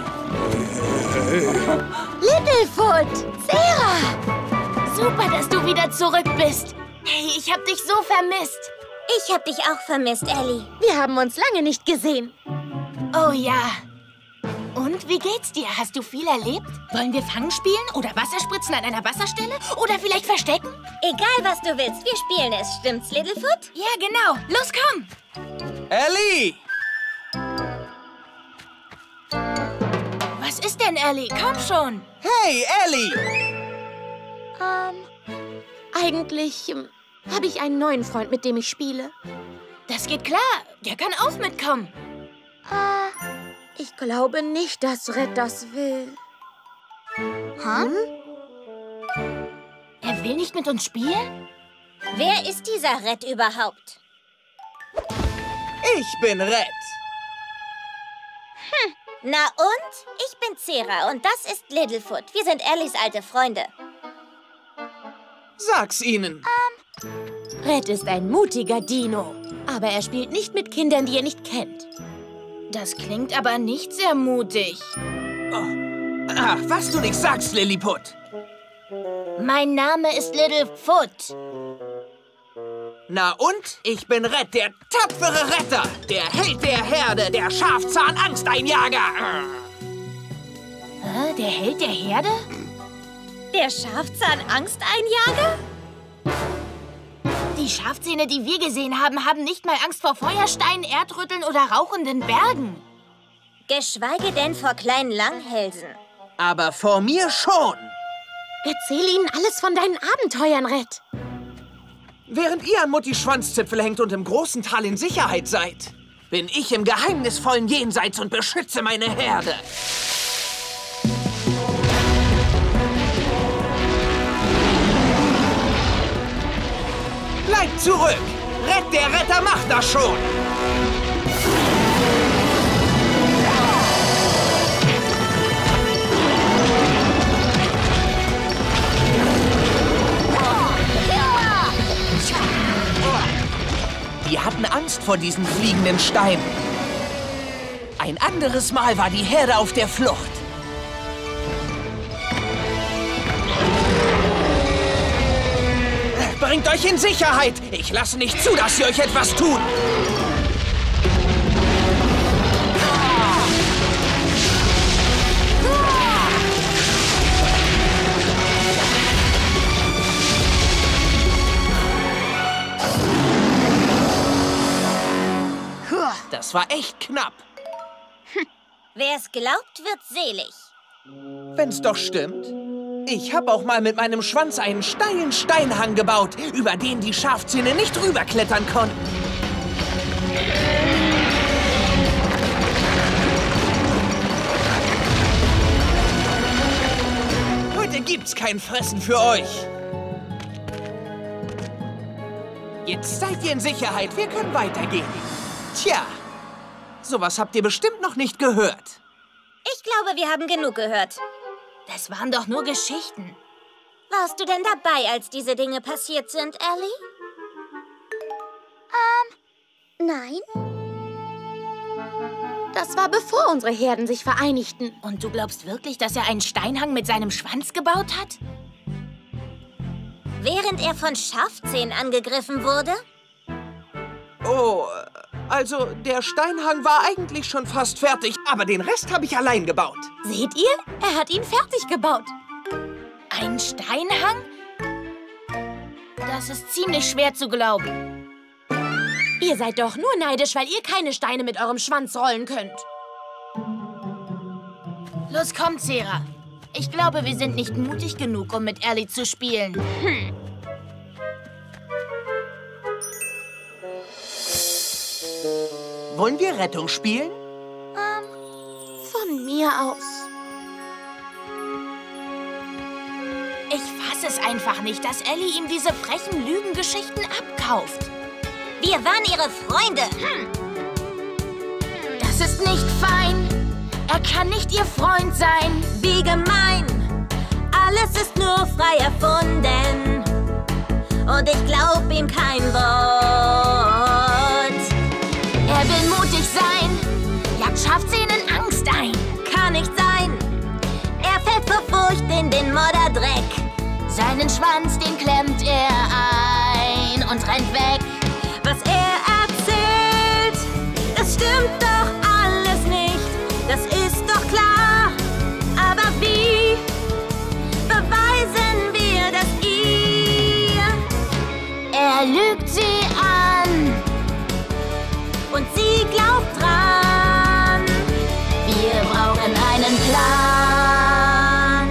Littlefoot! Sarah! Super, dass du wieder zurück bist. Hey, ich hab dich so vermisst. Ich hab dich auch vermisst, Ellie. Wir haben uns lange nicht gesehen. Oh ja. Und, wie geht's dir? Hast du viel erlebt? Wollen wir Fangen spielen oder Wasserspritzen an einer Wasserstelle? Oder vielleicht verstecken? Egal, was du willst, wir spielen es. Stimmt's, Littlefoot? Ja, genau. Los, komm! Ellie! Was ist denn, Ellie? Komm schon! Hey, Ellie! Eigentlich habe ich einen neuen Freund, mit dem ich spiele. Das geht klar. Der kann auch mitkommen. Ich glaube nicht, dass Red das will. Er will nicht mit uns spielen? Wer ist dieser Red überhaupt? Ich bin Red. Na und? Ich bin Zera und das ist Littlefoot. Wir sind Ellies alte Freunde. Sag's ihnen. Red ist ein mutiger Dino. Aber er spielt nicht mit Kindern, die er nicht kennt. Das klingt aber nicht sehr mutig. Ach, was du nicht sagst, Lilliput. Mein Name ist Littlefoot. Na und? Ich bin Red, der tapfere Retter, der Held der Herde, der Schafzahn-Angsteinjager. Der Held der Herde? Der Schafzahn-Angsteinjager? Die Schafzähne, die wir gesehen haben, haben nicht mal Angst vor Feuersteinen, Erdrütteln oder rauchenden Bergen. Geschweige denn vor kleinen Langhälsen. Aber vor mir schon. Erzähl ihnen alles von deinen Abenteuern, Red. Während ihr an Muttis Schwanzzipfel hängt und im großen Tal in Sicherheit seid, bin ich im geheimnisvollen Jenseits und beschütze meine Herde. Bleibt zurück! Red, der Retter macht das schon! Die hatten Angst vor diesen fliegenden Steinen. Ein anderes Mal war die Herde auf der Flucht. Bringt euch in Sicherheit! Ich lasse nicht zu, dass ihr euch etwas tut! Das war echt knapp. Wer es glaubt, wird selig. Wenn's doch stimmt. Ich habe auch mal mit meinem Schwanz einen steilen Steinhang gebaut, über den die Schafzähne nicht rüberklettern konnten. Heute gibt's kein Fressen für euch. Jetzt seid ihr in Sicherheit, wir können weitergehen. Tja, sowas habt ihr bestimmt noch nicht gehört. Ich glaube, wir haben genug gehört. Das waren doch nur Geschichten. Warst du denn dabei, als diese Dinge passiert sind, Ellie? Nein. Das war bevor unsere Herden sich vereinigten. Und du glaubst wirklich, dass er einen Steinhang mit seinem Schwanz gebaut hat? Während er von Schafzähnen angegriffen wurde? Oh, also der Steinhang war eigentlich schon fast fertig, aber den Rest habe ich allein gebaut. Seht ihr? Er hat ihn fertig gebaut. Ein Steinhang? Das ist ziemlich schwer zu glauben. Ihr seid doch nur neidisch, weil ihr keine Steine mit eurem Schwanz rollen könnt. Los, komm, Zera. Ich glaube, wir sind nicht mutig genug, um mit Ellie zu spielen. Wollen wir Rettung spielen? Von mir aus. Ich fasse es einfach nicht, dass Ellie ihm diese frechen Lügengeschichten abkauft. Wir waren ihre Freunde. Das ist nicht fein. Er kann nicht ihr Freund sein. Wie gemein. Alles ist nur frei erfunden. Und ich glaub ihm kein Wort. Er will mutig sein. Jagt Schafzähnen Angst ein. Kann nicht sein. Er fällt vor Furcht in den Modderdreck. Seinen Schwanz, den klemmt er ein und rennt weg. Was er erzählt, das stimmt doch alles nicht. Das ist doch klar. Aber wie beweisen wir das ihr? Er lügt sie an. Und sie glaubt dran. Wir brauchen einen Plan.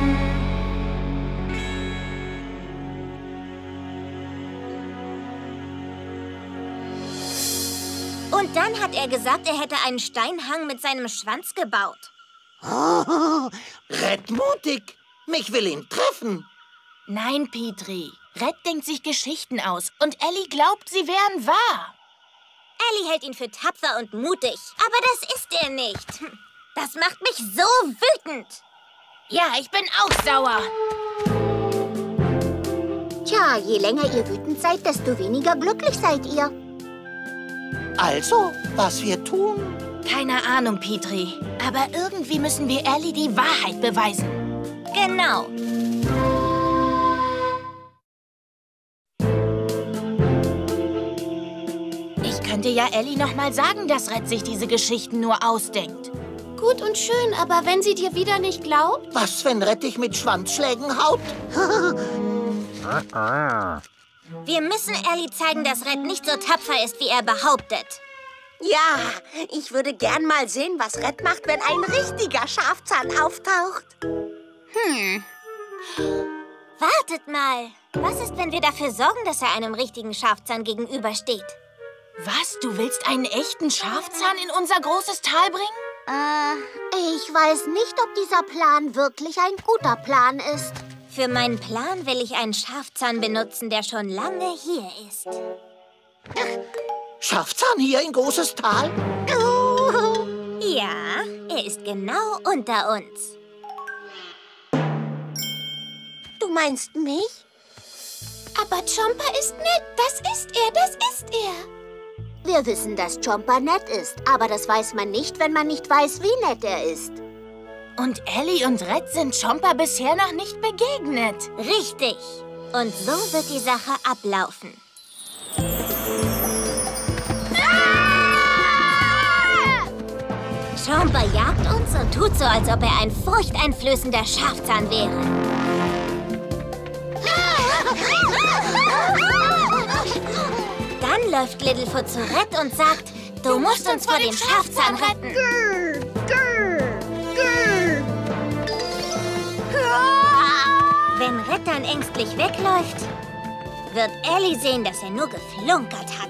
Und dann hat er gesagt, er hätte einen Steinhang mit seinem Schwanz gebaut. Oh, Red mutig. Mich will ihn treffen. Nein, Petrie. Red denkt sich Geschichten aus. Und Ellie glaubt, sie wären wahr. Ellie hält ihn für tapfer und mutig. Aber das ist er nicht. Das macht mich so wütend. Ja, ich bin auch sauer. Tja, je länger ihr wütend seid, desto weniger glücklich seid ihr. Also, was wir tun? Keine Ahnung, Petrie. Aber irgendwie müssen wir Ellie die Wahrheit beweisen. Genau. Ich könnte ja Ellie noch mal sagen, dass Red sich diese Geschichten nur ausdenkt. Gut und schön, aber wenn sie dir wieder nicht glaubt? Was, wenn Red dich mit Schwanzschlägen haut? Wir müssen Ellie zeigen, dass Red nicht so tapfer ist, wie er behauptet. Ja, ich würde gern mal sehen, was Red macht, wenn ein richtiger Schafzahn auftaucht. Wartet mal. Was ist, wenn wir dafür sorgen, dass er einem richtigen Schafzahn gegenübersteht? Was? Du willst einen echten Schafzahn in unser großes Tal bringen? Ich weiß nicht, ob dieser Plan wirklich ein guter Plan ist. Für meinen Plan will ich einen Schafzahn benutzen, der schon lange hier ist. Schafzahn hier in großes Tal? Ja, er ist genau unter uns. Du meinst mich? Aber Chomper ist nett. Das ist er, das ist er. Wir wissen, dass Chomper nett ist, aber das weiß man nicht, wenn man nicht weiß, wie nett er ist. Und Ellie und Red sind Chomper bisher noch nicht begegnet. Richtig. Und so wird die Sache ablaufen. Chomper jagt uns und tut so, als ob er ein furchteinflößender Schafzahn wäre. Dann läuft Littlefoot zu Red und sagt, du musst uns vor dem Schafzahn retten. Wenn Red dann ängstlich wegläuft, wird Ellie sehen, dass er nur geflunkert hat.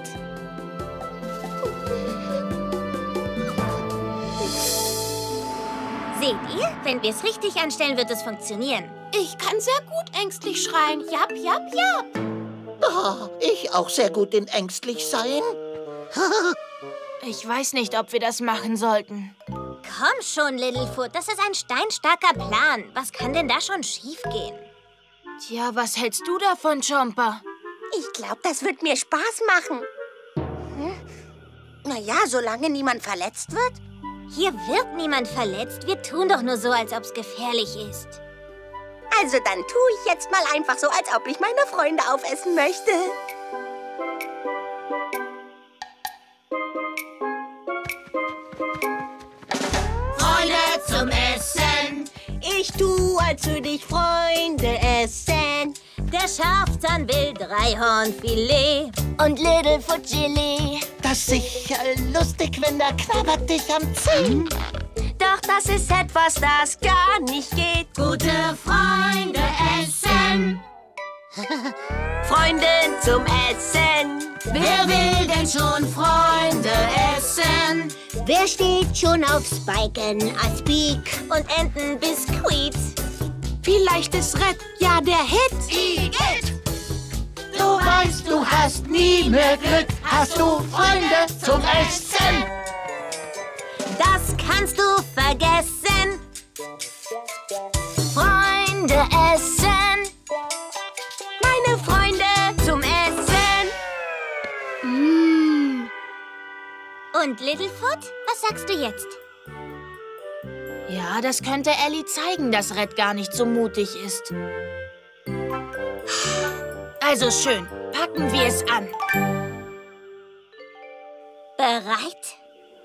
Seht ihr? Wenn wir es richtig anstellen, wird es funktionieren. Ich kann sehr gut ängstlich schreien. Jap, jap, jap. Oh, ich auch sehr gut in ängstlich sein. Ich weiß nicht, ob wir das machen sollten. Komm schon, Littlefoot. Das ist ein steinstarker Plan. Was kann denn da schon schiefgehen? Tja, was hältst du davon, Chomper? Ich glaube, das wird mir Spaß machen. Naja, solange niemand verletzt wird. Hier wird niemand verletzt. Wir tun doch nur so, als ob es gefährlich ist. Also dann tue ich jetzt mal einfach so, als ob ich meine Freunde aufessen möchte. Freunde zum Essen. Ich tu, als würde ich Freunde essen. Der Schafzahn will 3 Hornfilet. Und Littlefoot Gelee. Das ist sicher lustig, wenn der knabbert dich am Zahn. Doch das ist etwas, das gar nicht geht. Gute Freunde essen. Freunde zum Essen. Wer will denn schon Freunde essen? Wer steht schon auf Spiken, Aspik Und Entenbiskuit. Vielleicht ist Red ja der Hit. Igitt! Du weißt, du hast nie mehr Glück. Hast du Freunde zum Essen? Das kannst du vergessen. Freunde essen. Meine Freunde zum Essen. Und Littlefoot, was sagst du jetzt? Ja, das könnte Ellie zeigen, dass Red gar nicht so mutig ist. Also schön, packen wir es an. Bereit?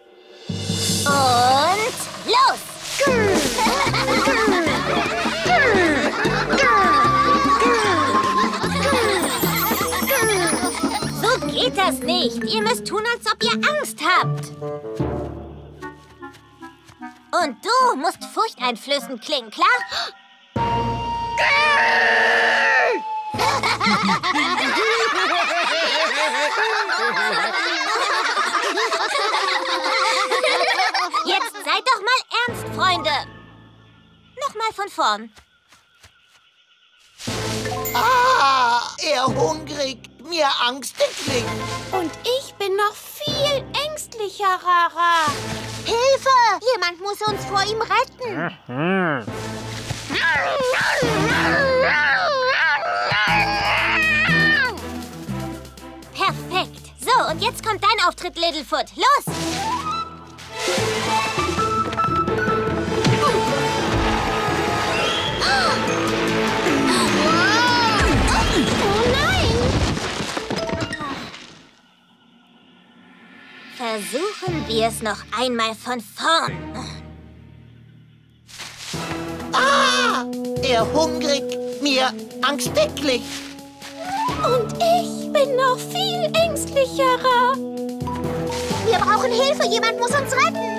Und los! So geht das nicht. Ihr müsst tun, als ob ihr Angst habt. Und du musst furchteinflößend klingen, klar? Jetzt seid doch mal ernst, Freunde. Nochmal von vorn. Ah, er hungrig, mir angstig. Und ich bin noch viel ängstlicher, Rara. Hilfe! Jemand muss uns vor ihm retten. Perfekt. So, und jetzt kommt dein Auftritt, Littlefoot. Los! Versuchen wir es noch einmal von vorn. Ah, er hungrig, mir angstig. Und ich bin noch viel ängstlicherer. Wir brauchen Hilfe. Jemand muss uns retten.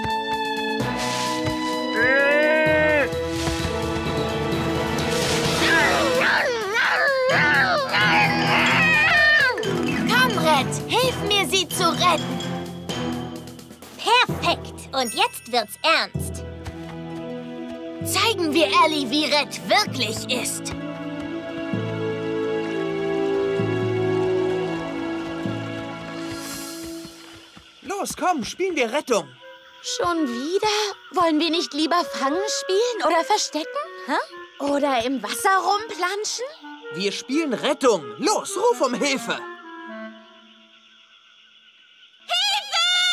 Komm, Red, hilf mir, sie zu retten. Perfekt. Und jetzt wird's ernst. Zeigen wir Ellie, wie Red wirklich ist. Los, komm, spielen wir Rettung. Schon wieder? Wollen wir nicht lieber Fangen spielen oder Verstecken? Hä? Oder im Wasser rumplanschen? Wir spielen Rettung. Los, ruf um Hilfe.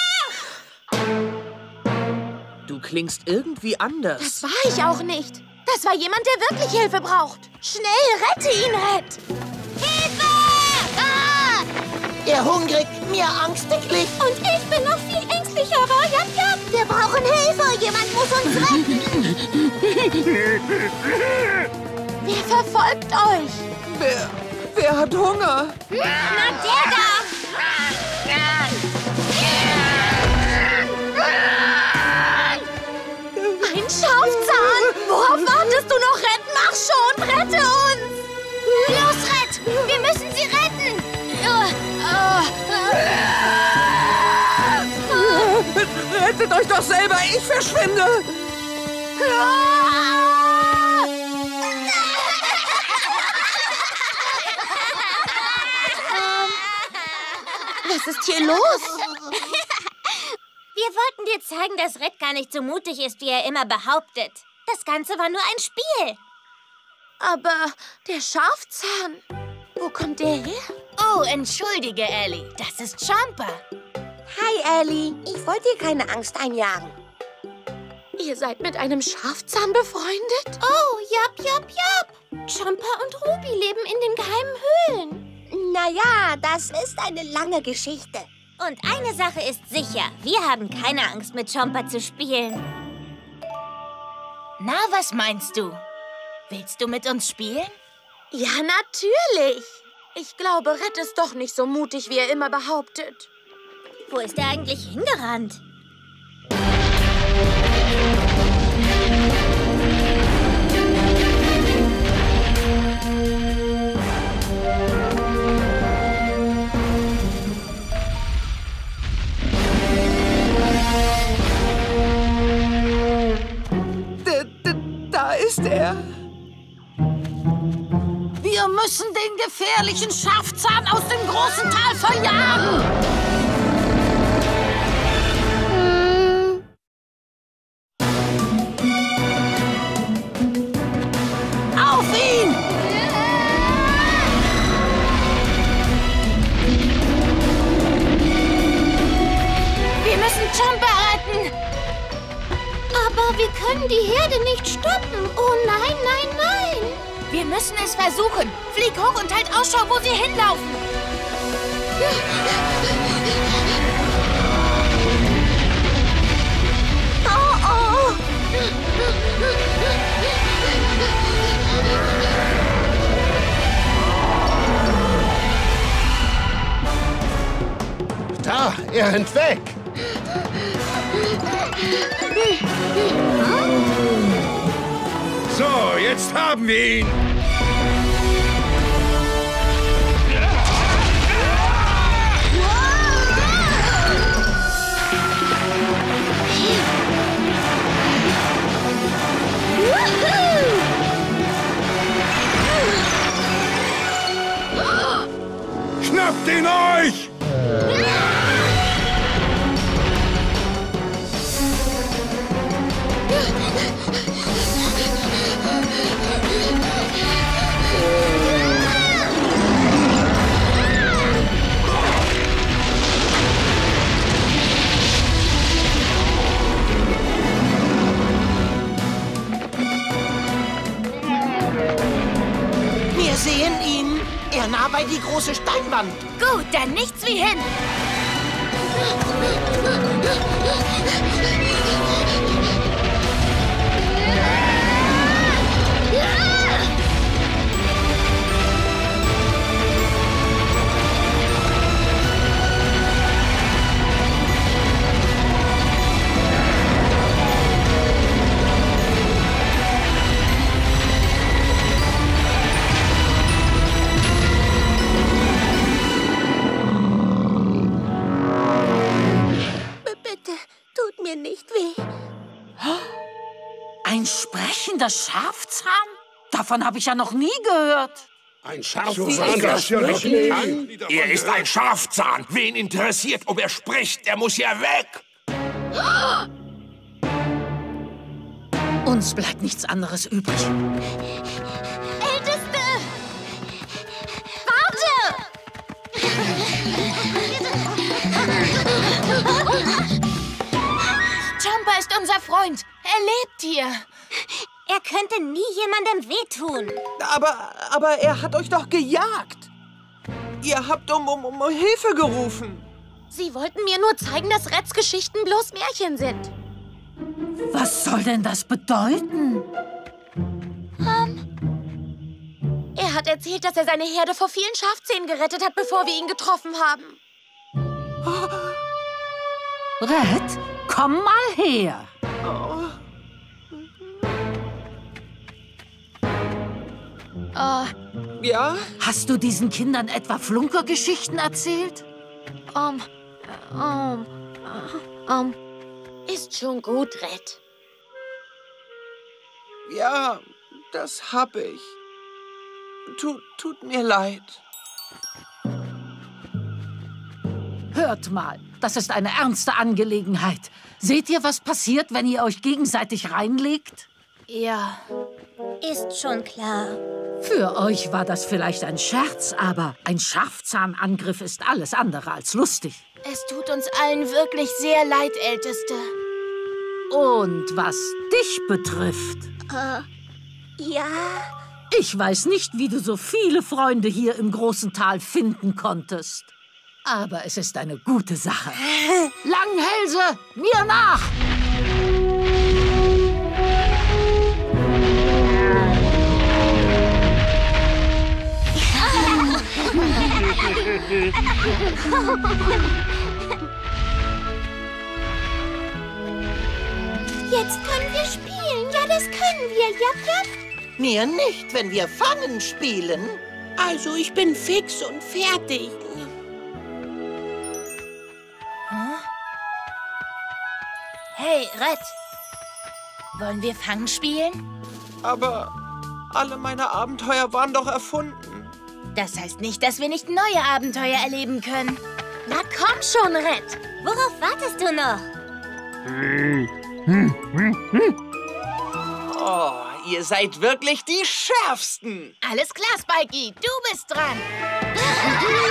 Du klingst irgendwie anders. Das war ich auch nicht. Das war jemand, der wirklich Hilfe braucht. Schnell, rette ihn, Red! Hilfe! Ah! Der hungrig, mir angstiglich. Und ich bin noch viel ängstlicher, Jap, Jap. Wir brauchen Hilfe. Jemand muss uns retten. Wer verfolgt euch? Wer hat Hunger? Na, der da! Ein Schafzahn! Worauf wartest du noch, Red? Mach schon! Rette uns! Los, Red! Wir müssen sie retten! Rettet euch doch selber, ich verschwinde! Was ist hier los? Wir wollten dir zeigen, dass Red gar nicht so mutig ist, wie er immer behauptet. Das Ganze war nur ein Spiel. Aber der Schafzahn, wo kommt der her? Oh, entschuldige, Ellie. Das ist Chomper. Hi, Ellie. Ich wollte dir keine Angst einjagen. Ihr seid mit einem Schafzahn befreundet? Oh, Jap, Jap, Jap. Chomper und Ruby leben in den geheimen Höhlen. Naja, das ist eine lange Geschichte. Und eine Sache ist sicher. Wir haben keine Angst, mit Chomper zu spielen. Na, was meinst du? Willst du mit uns spielen? Ja, natürlich. Ich glaube, Red ist doch nicht so mutig, wie er immer behauptet. Wo ist er eigentlich hingerannt? Da ist er. Wir müssen den gefährlichen Schafzahn aus dem großen Tal verjagen. Auf ihn! Wir müssen Chomper retten. Aber wir können die Herde nicht stoppen. Oh nein, nein, nein. Wir müssen es versuchen. Flieg hoch und halt Ausschau, wo sie hinlaufen. Oh, oh. Da, er rennt weg. So, jetzt haben wir ihn. Schnappt ihn euch! Wir sehen ihn. Er nah bei die große Steinwand. Gut, dann nichts wie hin. Bitte, tut mir nicht weh. Ein sprechender Schafzahn? Davon habe ich ja noch nie gehört. Ein Schafzahn, das sprechen kann? Er ist ein Schafzahn. Wen interessiert, ob er spricht? Er muss ja weg. Uns bleibt nichts anderes übrig. Älteste! Warte! Chomper ist unser Freund. Er lebt hier. Er könnte nie jemandem wehtun. Aber er hat euch doch gejagt. Ihr habt um Hilfe gerufen. Sie wollten mir nur zeigen, dass Reds Geschichten bloß Märchen sind. Was soll denn das bedeuten? Er hat erzählt, dass er seine Herde vor vielen Schafzähnen gerettet hat, bevor wir ihn getroffen haben. Red, komm mal her. Ja? Hast du diesen Kindern etwa Flunkergeschichten erzählt? Ist schon gut, Red. Ja, das hab ich. Tut mir leid. Hört mal, das ist eine ernste Angelegenheit. Seht ihr, was passiert, wenn ihr euch gegenseitig reinlegt? Ja. Ist schon klar. Für euch war das vielleicht ein Scherz, aber ein Schafzahnangriff ist alles andere als lustig. Es tut uns allen wirklich sehr leid, Älteste. Und was dich betrifft... Ja? Ich weiß nicht, wie du so viele Freunde hier im großen Tal finden konntest. Aber es ist eine gute Sache. Langhälse, mir nach! Jetzt können wir spielen. Ja, das können wir. Jap, jap. Mir nicht, wenn wir Fangen spielen. Also, ich bin fix und fertig. Hey, Red. Wollen wir Fangen spielen? Aber alle meine Abenteuer waren doch erfunden. Das heißt nicht, dass wir nicht neue Abenteuer erleben können. Na komm schon, Red. Worauf wartest du noch? Oh, ihr seid wirklich die Schärfsten. Alles klar, Spikey. Du bist dran.